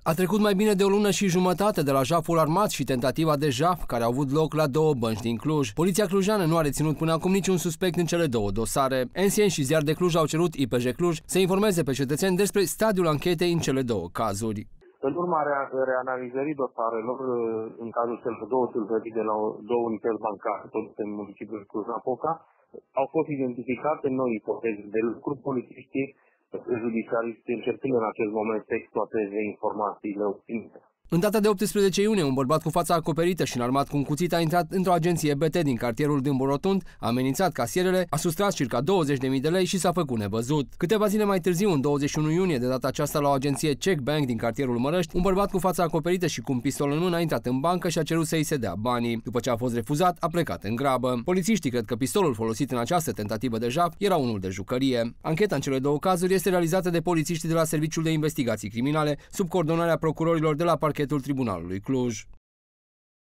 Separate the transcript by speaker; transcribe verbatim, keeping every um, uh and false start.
Speaker 1: A trecut mai bine de o lună și jumătate de la jaful armat și tentativa de jaf care au avut loc la două bănci din Cluj. Poliția clujană nu a reținut până acum niciun suspect în cele două dosare. N C N și Ziar de Cluj au cerut I P J Cluj să informeze pe cetățeni despre stadiul anchetei în cele două cazuri.
Speaker 2: În urma reanalizării dosarelor, în cazul celor două tâlhării de la două unități bancare, tot în municipiul Cluj-Napoca, au fost identificate noi ipoteze de lucru. Polițiștii judiciariști încercând în acest moment să exploateze informațiile obținute.
Speaker 1: În data de optsprezece iunie, un bărbat cu fața acoperită și înarmat cu un cuțit a intrat într-o agenție B T din cartierul Dâmbu Rotund, a amenințat casierele, a sustras circa douăzeci de mii de lei și s-a făcut nevăzut. Câteva zile mai târziu, în douăzeci și unu iunie, de data aceasta la o agenție Check Bank din cartierul Mărăști, un bărbat cu fața acoperită și cu un pistol în mână a intrat în bancă și a cerut să îi se dea banii. După ce a fost refuzat, a plecat în grabă. Polițiștii cred că pistolul folosit în această tentativă de jaf era unul de jucărie. Ancheta în cele două cazuri este realizată de polițiștii de la Serviciul de Investigații Criminale, sub coordonarea procurorilor de la parchetul Tribunalului Cluj.